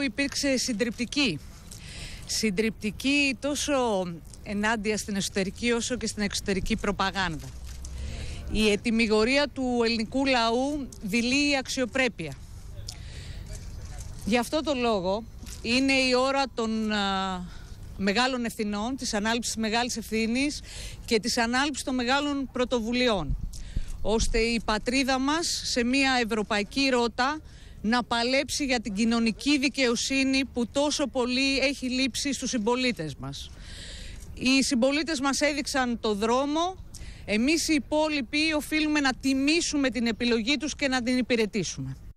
λαού υπήρξε συντριπτική. Συντριπτική τόσο ενάντια στην εσωτερική όσο και στην εξωτερική προπαγάνδα. Η ετυμηγορία του ελληνικού λαού δειλεί αξιοπρέπεια. Γι' αυτό το λόγο είναι η ώρα των μεγάλων ευθυνών, της ανάληψης μεγάλης ευθύνης και της ανάληψης των μεγάλων πρωτοβουλειών, ώστε η πατρίδα μας σε μια ευρωπαϊκή ρότα να παλέψει για την κοινωνική δικαιοσύνη που τόσο πολύ έχει λείψει στους συμπολίτες μας. Οι συμπολίτες μας έδειξαν το δρόμο, εμείς οι υπόλοιποι οφείλουμε να τιμήσουμε την επιλογή τους και να την υπηρετήσουμε.